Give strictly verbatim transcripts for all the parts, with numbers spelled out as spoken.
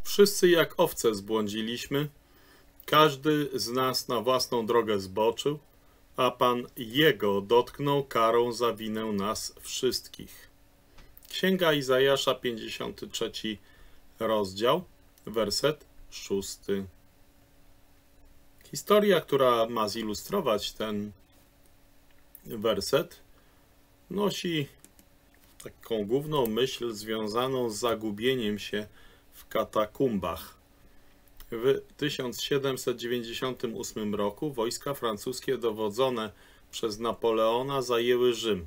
Wszyscy jak owce zbłądziliśmy, każdy z nas na własną drogę zboczył, a Pan Jego dotknął karą za winę nas wszystkich. Księga Izajasza, pięćdziesiąty trzeci rozdział, werset szósty. Historia, która ma zilustrować ten werset, nosi taką główną myśl związaną z zagubieniem się w katakumbach. W tysiąc siedemset dziewięćdziesiątym ósmym roku wojska francuskie dowodzone przez Napoleona zajęły Rzym.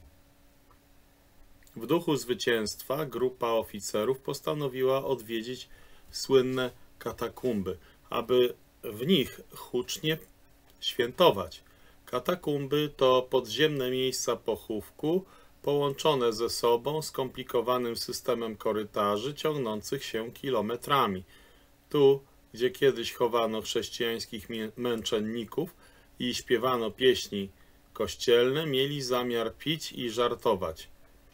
W duchu zwycięstwa grupa oficerów postanowiła odwiedzić słynne katakumby, aby w nich hucznie świętować. Katakumby to podziemne miejsca pochówku połączone ze sobą skomplikowanym systemem korytarzy ciągnących się kilometrami. Tu, gdzie kiedyś chowano chrześcijańskich męczenników i śpiewano pieśni kościelne, mieli zamiar pić i żartować.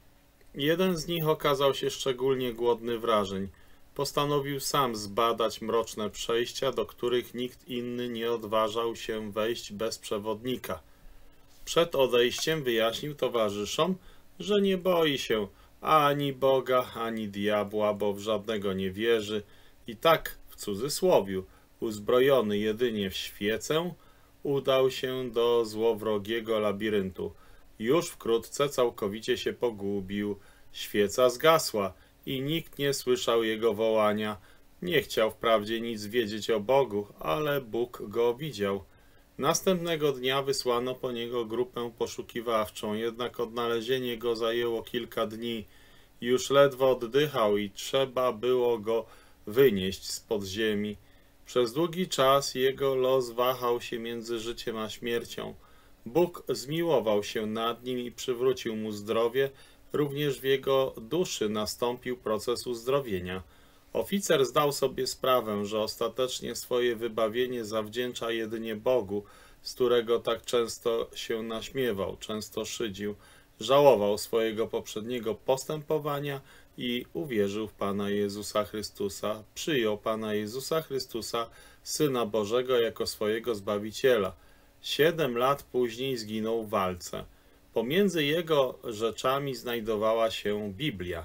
Jeden z nich okazał się szczególnie głodny wrażeń. Postanowił sam zbadać mroczne przejścia, do których nikt inny nie odważał się wejść bez przewodnika. Przed odejściem wyjaśnił towarzyszom, że nie boi się ani Boga, ani diabła, bo w żadnego nie wierzy i tak, w cudzysłowiu, uzbrojony jedynie w świecę, udał się do złowrogiego labiryntu. Już wkrótce całkowicie się pogubił, świeca zgasła i nikt nie słyszał jego wołania. Nie chciał wprawdzie nic wiedzieć o Bogu, ale Bóg go widział. Następnego dnia wysłano po niego grupę poszukiwawczą, jednak odnalezienie go zajęło kilka dni. Już ledwo oddychał i trzeba było go wynieść z podziemi. Przez długi czas jego los wahał się między życiem a śmiercią. Bóg zmiłował się nad nim i przywrócił mu zdrowie, również w jego duszy nastąpił proces uzdrowienia. Oficer zdał sobie sprawę, że ostatecznie swoje wybawienie zawdzięcza jedynie Bogu, z którego tak często się naśmiewał, często szydził, żałował swojego poprzedniego postępowania i uwierzył w Pana Jezusa Chrystusa, przyjął Pana Jezusa Chrystusa, Syna Bożego, jako swojego Zbawiciela. Siedem lat później zginął w walce. Pomiędzy jego rzeczami znajdowała się Biblia.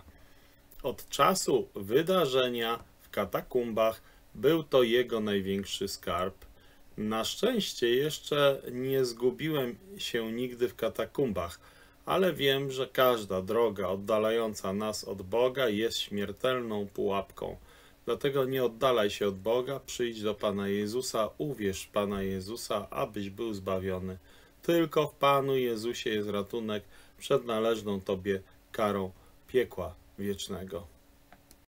Od czasu wydarzenia w katakumbach był to jego największy skarb. Na szczęście jeszcze nie zgubiłem się nigdy w katakumbach, ale wiem, że każda droga oddalająca nas od Boga jest śmiertelną pułapką. Dlatego nie oddalaj się od Boga, przyjdź do Pana Jezusa, uwierz w Pana Jezusa, abyś był zbawiony. Tylko w Panu Jezusie jest ratunek przed należną Tobie karą piekła wiecznego.